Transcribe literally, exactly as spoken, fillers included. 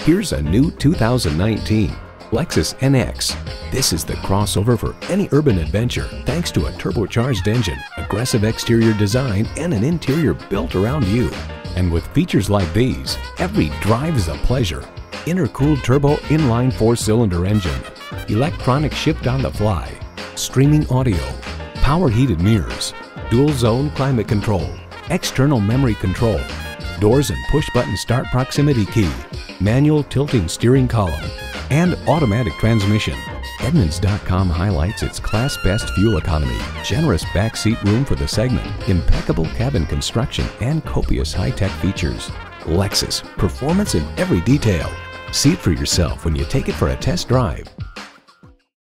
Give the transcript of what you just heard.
Here's a new two thousand nineteen Lexus N X. This is the crossover for any urban adventure thanks to a turbocharged engine, aggressive exterior design, and an interior built around you. And with features like these, every drive is a pleasure. Intercooled turbo inline four-cylinder engine, electronic shift on the fly, streaming audio, power heated mirrors, dual zone climate control, external memory control, doors and push button start proximity key, manual tilting steering column, and automatic transmission. Edmunds dot com highlights its class best fuel economy, generous backseat room for the segment, impeccable cabin construction, and copious high-tech features. Lexus, performance in every detail. See it for yourself when you take it for a test drive.